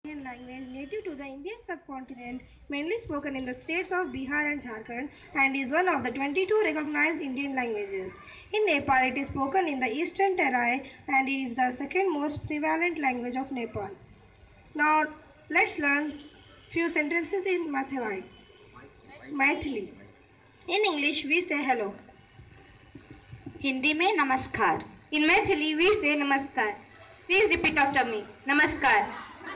Indian language native to the Indian subcontinent, mainly spoken in the states of Bihar and Jharkhand, and is one of the 22 recognized Indian languages. In Nepal, it is spoken in the Eastern Terai and is the second most prevalent language of Nepal. Now, let's learn few sentences in Maithili. Maithili. In English, we say hello. Hindi में नमस्कार. In Maithili we say नमस्कार. Please repeat after me. नमस्कार.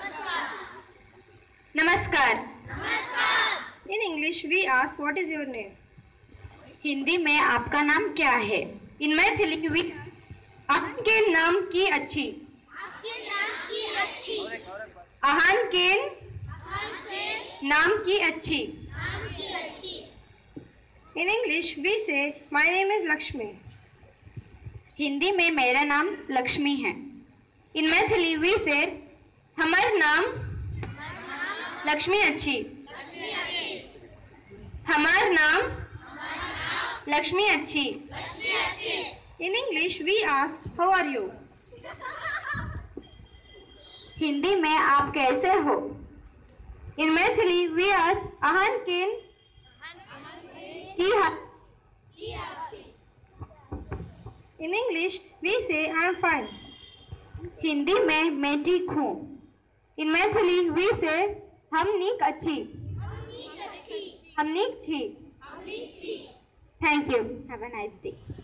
नमस्कार. In English, we ask what is your name. Hindi में आपका नाम क्या है? In Maithili we आपके नाम की अच्छी. आहन के नाम की अच्छी. In English, we say my name is Lakshmi. Hindi में मेरा नाम लक्ष्मी है. इन मैथिली वी से हमार नाम लक्ष्मी अच्छी. हमार नाम लक्ष्मी अच्छी. In English, we ask how are you. Hindi में आप कैसे हो? इन मैथिली वी आस्क आहन केन की In English, we say I am fine. Hindi में मैं ठीक हूँ. इन मैथिली वी से हम नीक अच्छी. हम नीक छी. Thank you. Have a nice day.